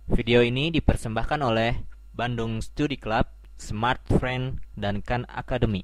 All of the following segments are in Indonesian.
Video ini dipersembahkan oleh Bandung Study Club, Smart Friend, dan Khan Academy.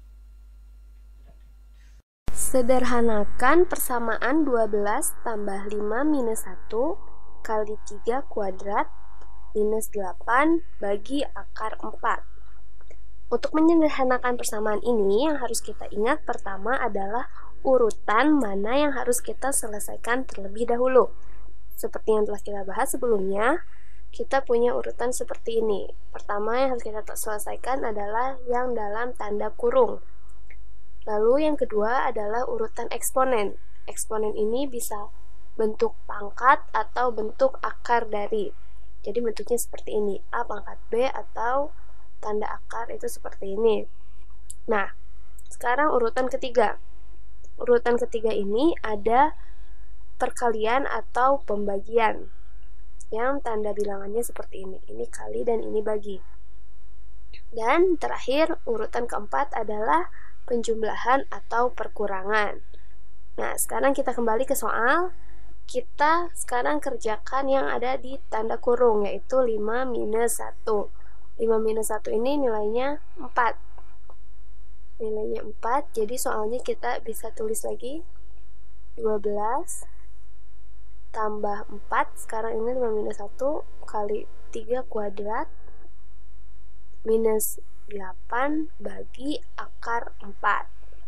Sederhanakan persamaan 12 tambah 5 minus 1 kali 3 kuadrat minus 8 bagi akar 4. Untuk menyederhanakan persamaan ini, yang harus kita ingat pertama adalah urutan mana yang harus kita selesaikan terlebih dahulu. Seperti yang telah kita bahas sebelumnya, kita punya urutan seperti ini. Pertama yang harus kita selesaikan adalah yang dalam tanda kurung. Lalu yang kedua adalah urutan eksponen. Eksponen ini bisa bentuk pangkat atau bentuk akar dari. Jadi bentuknya seperti ini, A pangkat B atau tanda akar itu seperti ini. Nah, sekarang urutan ketiga. Urutan ketiga ini ada perkalian atau pembagian. Yang tanda bilangannya seperti ini. Ini kali dan ini bagi. Dan terakhir, urutan keempat adalah penjumlahan atau perkurangan. Nah, sekarang kita kembali ke soal. Kita sekarang kerjakan yang ada di tanda kurung, yaitu 5 minus 1. 5 minus 1 ini nilainya 4. Nilainya 4, jadi soalnya kita bisa tulis lagi 12 tambah 4, sekarang ini 5 minus 1 kali 3 kuadrat minus 8 bagi akar 4.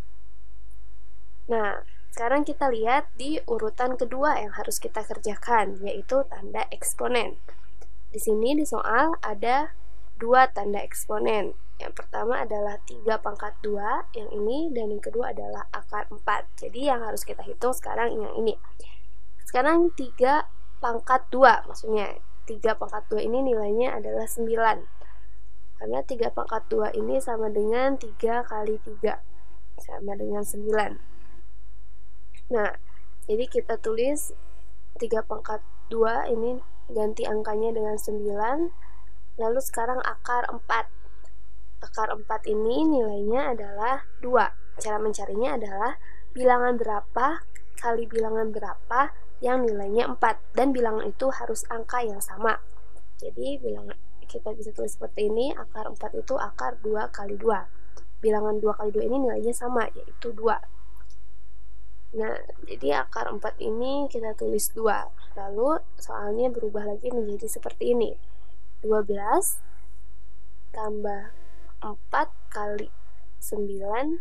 Nah, sekarang kita lihat di urutan kedua yang harus kita kerjakan, yaitu tanda eksponen. Di sini di soal ada dua tanda eksponen. Yang pertama adalah 3 pangkat 2, yang ini, dan yang kedua adalah akar 4. Jadi yang harus kita hitung sekarang yang ini. Sekarang 3 pangkat 2, maksudnya 3 pangkat 2 ini nilainya adalah 9. Karena 3 pangkat 2 ini sama dengan 3 kali 3, sama dengan 9. Nah, jadi kita tulis 3 pangkat 2 ini ganti angkanya dengan 9. Lalu sekarang akar 4. Akar 4 ini nilainya adalah 2. Cara mencarinya adalah bilangan berapa kali bilangan berapa yang nilainya 4. Dan bilangan itu harus angka yang sama. Jadi bilangan kita bisa tulis seperti ini, akar 4 itu akar 2 kali 2. Bilangan 2 kali 2 ini nilainya sama, yaitu 2. Nah, jadi akar 4 ini kita tulis 2. Lalu soalnya berubah lagi menjadi seperti ini. 12 tambah 4 kali 9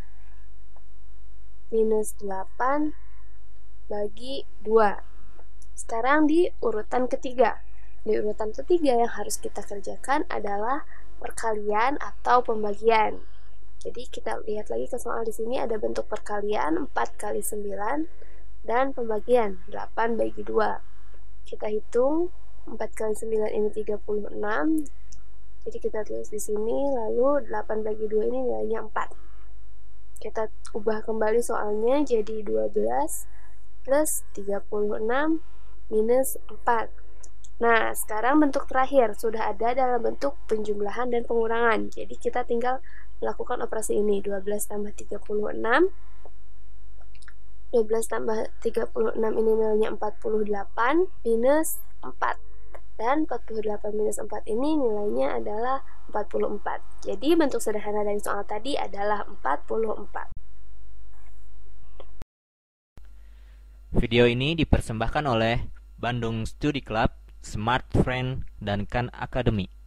minus 8 bagi 2. Sekarang di urutan ketiga. Di urutan ketiga yang harus kita kerjakan adalah perkalian atau pembagian. Jadi kita lihat lagi ke soal di sini ada bentuk perkalian 4 kali 9 dan pembagian 8 bagi 2. Kita hitung 4 kali 9 ini 36. Jadi kita tulis di sini, lalu 8 bagi 2 ini nilainya 4. Kita ubah kembali soalnya jadi 12 plus 36 minus 4. Nah, sekarang bentuk terakhir sudah ada dalam bentuk penjumlahan dan pengurangan. Jadi kita tinggal melakukan operasi ini. 12 tambah 36. 12 tambah 36 ini nilainya 48 minus 4. Dan 48 minus 4 ini nilainya adalah 44. Jadi bentuk sederhana dari soal tadi adalah 44. Video ini dipersembahkan oleh Bandung Study Club, Smart Friend, dan Khan Academy.